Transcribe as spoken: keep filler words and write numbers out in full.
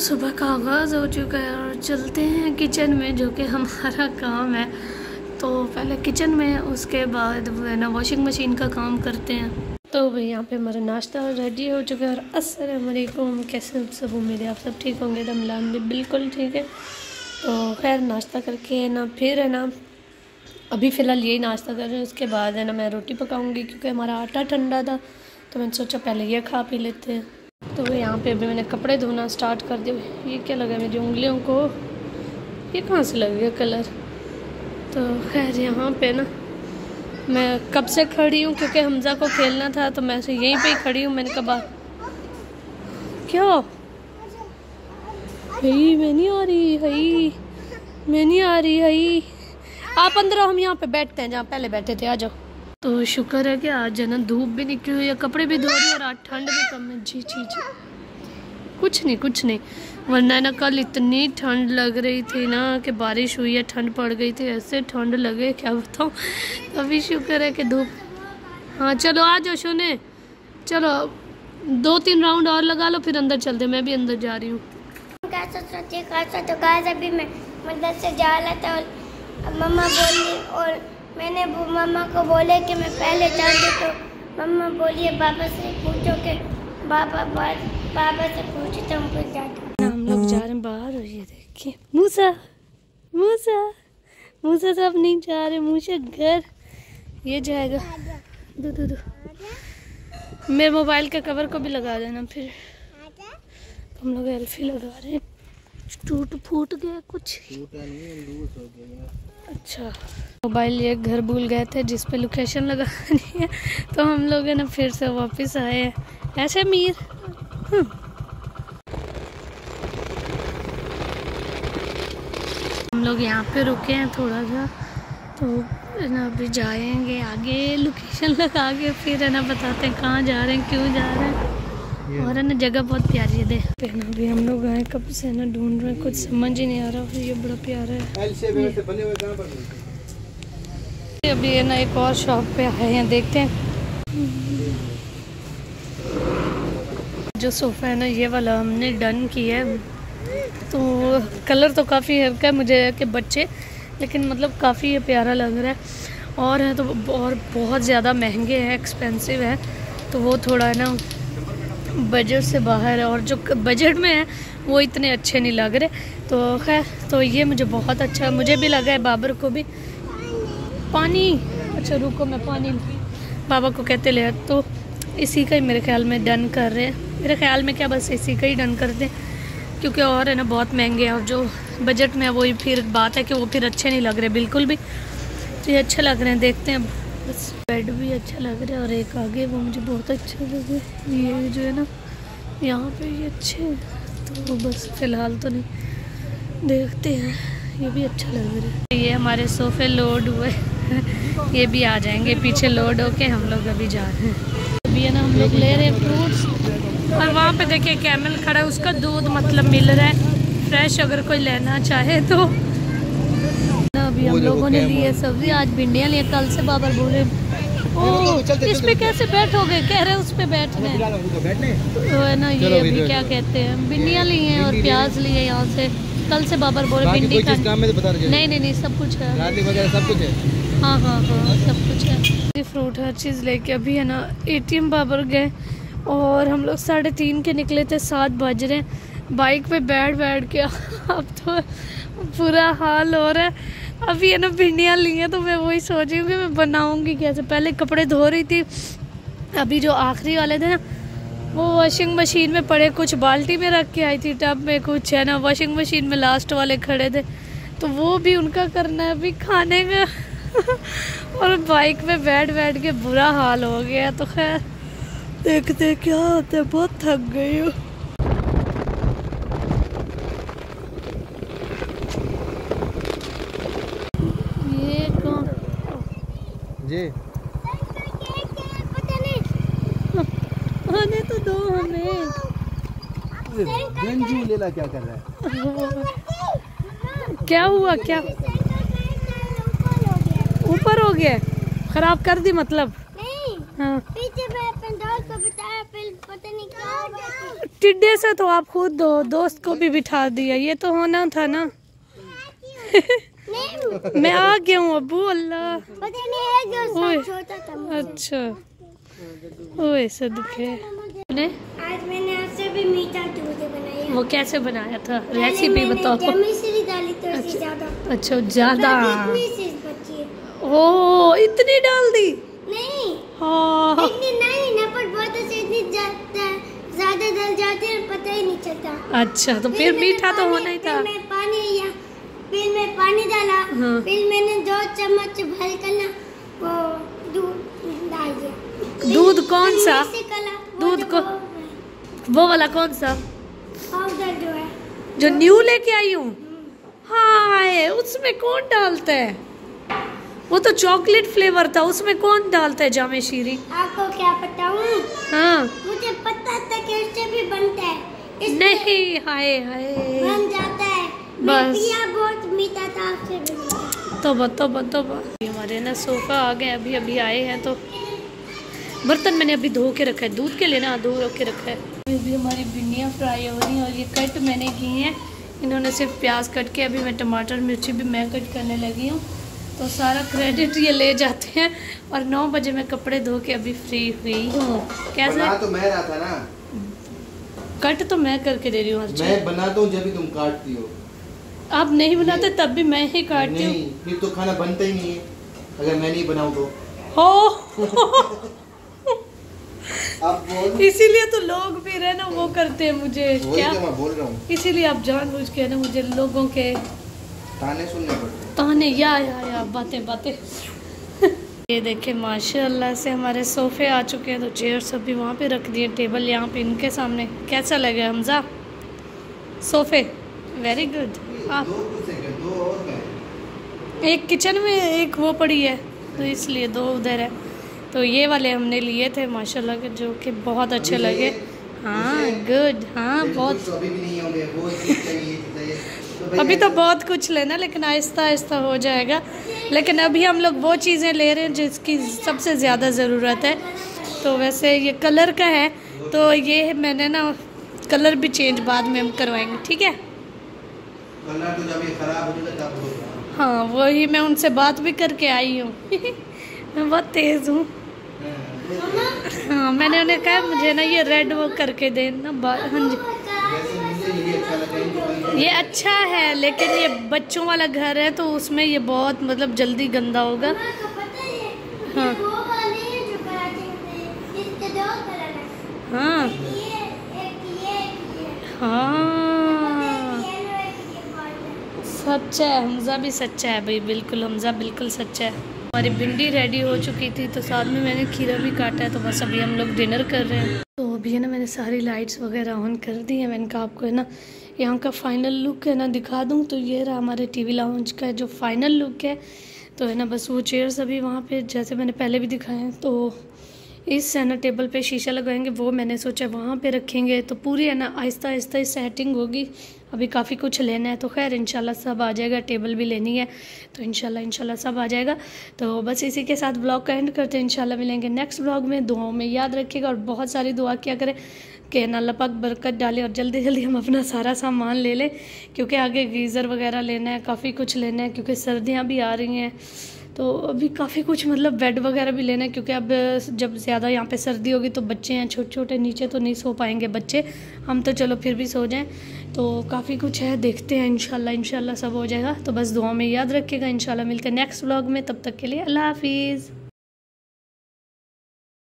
सुबह का आगाज़ हो चुका है और चलते हैं किचन में, जो कि हमारा काम है। तो पहले किचन में, उसके बाद वो है ना वॉशिंग मशीन का काम करते हैं। तो भाई यहाँ पे हमारा नाश्ता रेडी हो चुका है। और अस्सलाम वालेकुम, कैसे सब, उम्मीद है आप सब ठीक होंगे। रमलान भी बिल्कुल ठीक है। तो खैर नाश्ता करके है ना, फिर है ना अभी फ़िलहाल यही नाश्ता कर रहे हैं। उसके बाद है ना मैं रोटी पकाऊंगी, क्योंकि हमारा आटा ठंडा था, तो मैंने सोचा पहले ये खा पी लेते हैं। तो यहाँ पे अभी मैंने कपड़े धोना स्टार्ट कर दिया। ये क्या लगा मेरी उंगलियों को, ये कहाँ से लग गया कलर। तो खैर यहाँ पे ना मैं कब से खड़ी हूँ, क्योंकि हमज़ा को खेलना था, तो मैं से यहीं पे ही खड़ी हूँ। मैंने कहा क्या हई, मैं नहीं आ रही हई, मैं नहीं आ रही हई, आप अंदर आओ, हम यहाँ पे बैठते हैं जहाँ पहले बैठे थे, आ जाओ। तो शुक्र है कि आज है ना धूप भी निकली हुई है, कपड़े भी धो रही है और आज ठंड भी कम है। जी जी जी कुछ नहीं कुछ नहीं, वरना ना कल इतनी ठंड लग रही थी ना कि बारिश हुई है, ठंड पड़ गई थी, ऐसे ठंड लगे क्या बताऊँ। अभी शुक्र है कि धूप। हाँ चलो आ जाओ सोने, चलो दो तीन राउंड और लगा लो, फिर अंदर चलते। मैं भी अंदर जा रही हूँ। तो गाइस अभी मैं मतलब से जा रहा था और मम्मा बोली, और मैंने मम्मा को बोले कि मैं पहले चल दूँ, तो मम्मा बोली पापा से पूछो कि पापा पापा से पूछे तो हमको जाता। हम लोग जा रहे हैं बाहर, और ये देखिए मूसा मूसा मूसा सब नहीं जा रहे, मूसा घर ये जाएगा। दो दो दो मेरे मोबाइल के कवर को भी लगा देना। फिर हम लोग एल्फी लगा रहे हैं, टूट फूट गया कुछ, अच्छा मोबाइल ये घर भूल गए थे जिस पे लोकेशन लगानी है, तो हम लोग है ना फिर से वापस आए हैं। ऐसे मीर हम लोग यहाँ पे रुके हैं थोड़ा सा, तो ना अभी जाएंगे आगे, लोकेशन लगा के फिर है ना बताते हैं कहाँ जा रहे हैं, क्यों जा रहे हैं। और है ना जगह बहुत प्यारी है। देख ना अभी हम लोग आए कब से ना ढूंढ रहे हैं, कुछ समझ ही नहीं आ रहा। ये बड़ा प्यारा है। अभी है ना एक और शॉप पे आए हैं, देखते हैं। जो सोफ़ा है ना ये वाला हमने डन किया है, तो कलर तो काफ़ी हल्का है मुझे कि बच्चे, लेकिन मतलब काफ़ी प्यारा लग रहा है। और है तो और बहुत ज़्यादा महंगे हैं, एक्सपेंसिव है, तो वो थोड़ा है ना बजट से बाहर है, और जो बजट में है वो इतने अच्छे नहीं लग रहे। तो खैर तो ये मुझे बहुत अच्छा, मुझे भी लगा है, बाबर को भी। पानी, अच्छा रुको मैं पानी बाबा को कहते ले। तो इसी का ही मेरे ख्याल में डन कर रहे हैं, मेरे ख्याल में क्या बस इसी का ही डन कर दें, क्योंकि और है ना बहुत महंगे हैं, और जो बजट में है वही फिर बात है कि वो फिर अच्छे नहीं लग रहे बिल्कुल भी। तो ये अच्छे लग रहे हैं, देखते हैं। बस बेड भी अच्छा लग रहा है, और एक आगे वो मुझे बहुत अच्छा लगे, ये जो है ना यहाँ पे ये अच्छे। तो बस फ़िलहाल तो नहीं, देखते हैं। ये भी अच्छा लग रहा है। ये हमारे सोफ़े लोड हुए ये भी आ जाएंगे पीछे लोड होके। हम लोग अभी जा रहे हैं, अभी है ना हम लोग ले रहे हैं फ्रूट्स। और वहाँ पे देखिए कैमल खड़ा है, उसका दूध मतलब मिल रहा है फ्रेश, अगर कोई लेना चाहे तो। अभी हम लोगों ने ली है सब्जी, आज भिंडियाँ लिए, कल से बाबर बोले ओ इस पे कैसे बैठोगे, कह रहे उस पे बैठने, तो है ना ये अभी क्या कहते हैं, भिंडियाँ ली हैं और प्याज लिए यहाँ से। कल से बाबर बोले भिंडी का नहीं नहीं नहीं सब कुछ है, सब कुछ है। हाँ हाँ हाँ सब कुछ है, फ्रूट हर चीज़ लेके। अभी है ना एटीएम बाबर गए, और हम लोग साढ़े तीन के निकले थे, सात बज रहे हैं। बाइक पे बैठ बैठ के अब तो बुरा हाल हो रहा है। अभी है ना भिंडियाँ ली हैं, तो मैं वही सोच रही हूँ कि मैं बनाऊँगी कैसे। पहले कपड़े धो रही थी, अभी जो आखिरी वाले थे ना वो वॉशिंग मशीन में पड़े, कुछ बाल्टी में रख के आई थी टब में, कुछ है ना वॉशिंग मशीन में लास्ट वाले खड़े थे, तो वो भी उनका करना है अभी खाने में और बाइक में बैठ बैठ के बुरा हाल हो गया। तो खैर देखते क्या होता है, बहुत थक गई हूँ। ये कौन जी आने तो दो हमें। गंजू लेला क्या कर रहा है? क्या हुआ, क्या ऊपर हो गया, खराब कर दी मतलब? नहीं, हाँ पीछे मैं अपने दोस्त को बताया, फिर पता नहीं क्या टिड्डे से तो आप खुद दो दोस्त को भी बिठा दिया, ये तो होना था ना। मैं आ गया हूँ अब्बू। अल्लाह अच्छा ओए सदके। आज मैंने आपसे भी मीठा दूध बनाया। वो कैसे बनाया था, रेसिपी बताओ। जमीसरी डाली तो अच्छा ज्यादा। अच्छा ज्यादा। बची है। ओ इतनी डाल दी? नहीं हाँ इतनी नहीं ना, पर बहुत अच्छी इतनी ज्यादा डल जाती है पता ही नहीं चलता। अच्छा तो फिर मीठा तो होना ही था। फिर मैं पानी या फिर मैं पानी डाला। हाँ। फिर मैंने दो चम्मच भर कर ना वो दूध डाल दिया। दूध कौन सा? दूध को वो वाला कौन सा पाउडर जो है, जो न्यू लेके आई हूँ? हाँ उसमें कौन डालता है? वो तो चॉकलेट फ्लेवर था, उसमें कौन डालता है जामे शीरी? आपको क्या पता हूँ? हाँ मुझे पता था कि इससे भी बनता है। नहीं हाय हाय बन जाता है बस। पिया बहुत मीठा था आपसे भी। तोबा तोबा तोबा। हमारे ना सोफा आ गए, अभी अभी आए हैं। तो बर्तन मैंने अभी धो के रखा है, दूध के लिए ना धो के रखा है। अभी हमारी भिंडियाँ फ्राई हो रही हैं और ये कट मैंने की हैं। इन्होंने सिर्फ प्याज कट के, अभी मैं टमाटर मिर्ची भी मैं कट करने लगी हूँ। तो सारा क्रेडिट ये ले जाते हैं। और नौ बजे मैं कपड़े धो के अभी फ्री हुई हूँ। कैसे बना तो मैं रहा था ना, कट तो मैं करके दे रही हूँ। मैं बनाता हूँ जब भी तुम काटती हो। आप नहीं बनाते तब भी मैं ही काटती हूँ। नहीं फिर तो खाना बनता ही नहीं है अगर मैं नहीं बनाऊँ तो। हो आप बोल। इसीलिए तो लोग भी रहे ना वो करते हैं मुझे। क्या तो मैं बोल रहा हूँ, इसीलिए आप जानबूझ के ना मुझे लोगों के ताने सुनने पड़ते हैं। ताने या या या बातें बातें। ये देखे माशाल्लाह से हमारे सोफे आ चुके हैं। तो चेयर्स अभी वहाँ पे रख दिए, टेबल यहाँ पे इनके सामने। कैसा लगे हमजा सोफे? Very good. आप दो कुछ है, दो और हैं। एक किचन में एक वो पड़ी है तो इसलिए दो उधर है। तो ये वाले हमने लिए थे माशाल्लाह के, जो कि बहुत अच्छे लगे। हाँ गुड। हाँ बहुत। अभी भी नहीं होंगे, वो चीज़ चाहिए, चाहिए। तो अभी तो बहुत कुछ लेना, लेकिन आहिस्ता आहिस्ता हो जाएगा। लेकिन अभी हम लोग वो चीज़ें ले रहे हैं जिसकी सबसे ज़्यादा ज़रूरत है। तो वैसे ये कलर का है, तो ये मैंने ना कलर भी चेंज बाद में हम करवाएंगे, ठीक है? कलर तो जब ये खराब हो जाएगा तब होगा। हाँ वही मैं उनसे बात भी करके आई हूँ। मैं बहुत तेज़ हूँ। हाँ मैंने उन्हें कहा मुझे ना ये रेड वो करके देना। हाँ जी ये अच्छा है, लेकिन ये बच्चों वाला घर है तो उसमें ये बहुत मतलब जल्दी गंदा होगा। हाँ हाँ हाँ सच्चा है, हमजा भी सच्चा है भाई, बिल्कुल हमजा बिल्कुल सच्चा है। हमारी भिंडी रेडी हो चुकी थी तो साथ में मैंने खीरा भी काटा है। तो बस अभी हम लोग डिनर कर रहे हैं। तो अभी है ना मैंने सारी लाइट्स वगैरह ऑन कर दी हैं। मैंने कहा आपको है ना यहाँ का फाइनल लुक है ना दिखा दूँ। तो ये रहा हमारे टीवी लाउंज का जो फाइनल लुक है। तो है ना बस वो चेयर्स अभी वहाँ पे जैसे मैंने पहले भी दिखाए हैं। तो इस है ना टेबल पे शीशा लगाएंगे, वो मैंने सोचा वहाँ पे रखेंगे। तो पूरी है ना आहिस्ता आहिस्ता सेटिंग होगी। अभी काफ़ी कुछ लेना है तो खैर इंशाल्लाह सब आ जाएगा। टेबल भी लेनी है तो इंशाल्लाह इंशाल्लाह सब आ जाएगा। तो बस इसी के साथ ब्लॉग का एंड करते हैं। इंशाल्लाह मिलेंगे नेक्स्ट ब्लॉग में। दुआओं में याद रखिएगा और बहुत सारी दुआ किया करें कि अल्लाह पाक बरकत डाले और जल्दी जल्दी हम अपना सारा सामान ले लें, क्योंकि आगे गीज़र वगैरह लेना है, काफ़ी कुछ लेना है, क्योंकि सर्दियाँ भी आ रही हैं। तो अभी काफ़ी कुछ मतलब बेड वगैरह भी लेना है, क्योंकि अब जब ज़्यादा यहाँ पे सर्दी होगी तो बच्चे हैं छोटे छोटे, नीचे तो नहीं सो पाएंगे बच्चे, हम तो चलो फिर भी सो जाएं। तो काफ़ी कुछ है, देखते हैं इंशाल्लाह इंशाल्लाह सब हो जाएगा। तो बस दुआ में याद रखिएगा। इंशाल्लाह मिलते हैं नेक्स्ट व्लॉग में, तब तक के लिए अल्लाह हाफिज़।